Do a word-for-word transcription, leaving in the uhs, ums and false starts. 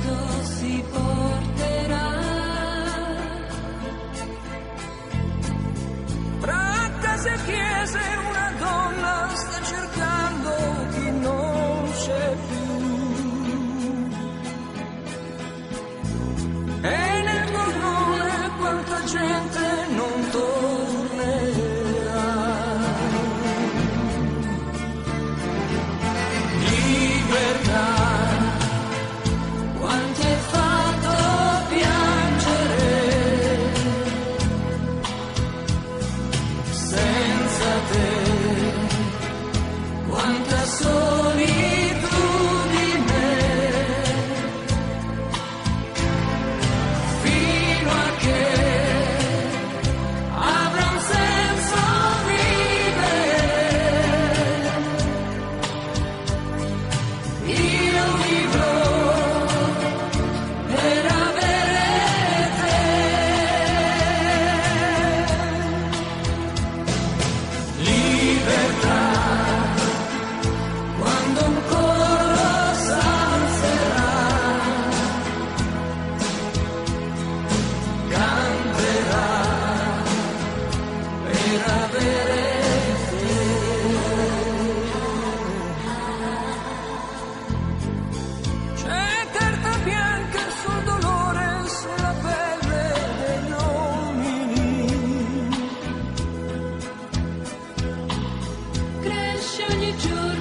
vento si porterà. Tra case e chiese una donna sta cercando chi non c'è più. E nel cordone quanta gente non tornerà. Libertà, quanti hai fatto piangere, senza te, quanta solitudine, fino a che avrà un senso vivere. Io vivrò per avere te. Libertà, quando un coro s'alzerà, canterà per avere te. C'è carta bianca sul dolore, sulla pelle degli uomini. Cresce ogni giorno